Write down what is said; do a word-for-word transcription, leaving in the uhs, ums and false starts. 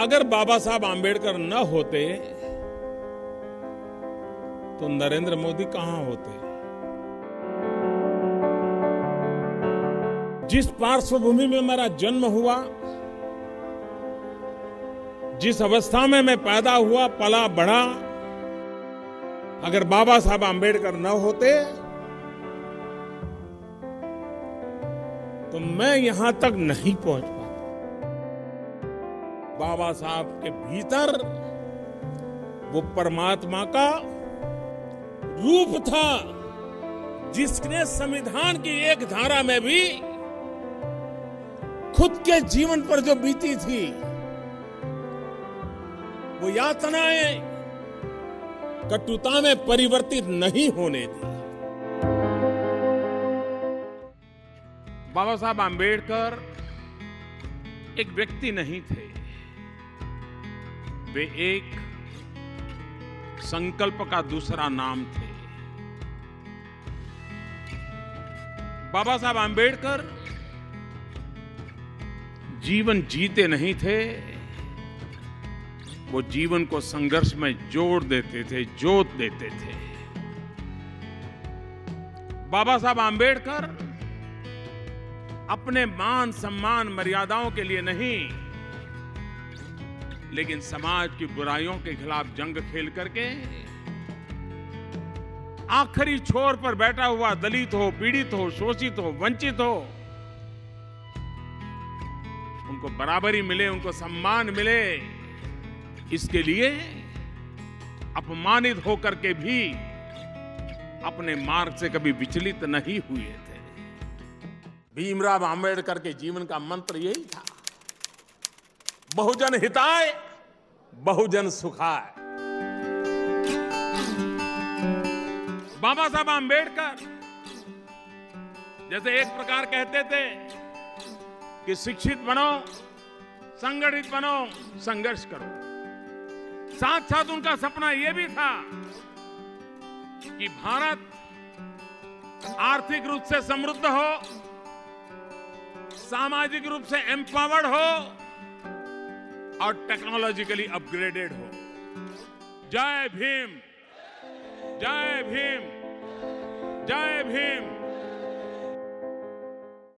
अगर बाबा साहब आंबेडकर न होते तो नरेंद्र मोदी कहां होते। जिस पार्श्वभूमि में मेरा जन्म हुआ, जिस अवस्था में मैं पैदा हुआ, पला बढ़ा, अगर बाबा साहब आंबेडकर न होते तो मैं यहां तक नहीं पहुंच पाता। बाबा साहब के भीतर वो परमात्मा का रूप था, जिसने संविधान की एक धारा में भी खुद के जीवन पर जो बीती थी वो यातनाएं कटुता में परिवर्तित नहीं होने दी। बाबा साहब आंबेडकर एक व्यक्ति नहीं थे, वे एक संकल्प का दूसरा नाम थे। बाबा साहब आंबेडकर जीवन जीते नहीं थे, वो जीवन को संघर्ष में जोड़ देते थे, जोत देते थे। बाबा साहब आंबेडकर अपने मान सम्मान मर्यादाओं के लिए नहीं, लेकिन समाज की बुराइयों के खिलाफ जंग खेल करके आखिरी छोर पर बैठा हुआ दलित हो, पीड़ित हो, शोषित हो, वंचित हो, उनको बराबरी मिले, उनको सम्मान मिले, इसके लिए अपमानित होकर के भी अपने मार्ग से कभी विचलित नहीं हुए थे। भीमराव आंबेडकर के जीवन का मंत्र यही था, बहुजन हिताय बहुजन सुखाय। बाबा साहब आंबेडकर जैसे एक प्रकार कहते थे कि शिक्षित बनो, संगठित बनो, संघर्ष करो, साथ साथ उनका सपना यह भी था कि भारत आर्थिक रूप से समृद्ध हो, सामाजिक रूप से एम्पावर्ड हो और टेक्नोलॉजिकली अपग्रेडेड हो। जय भीम, जय भीम, जय भीम।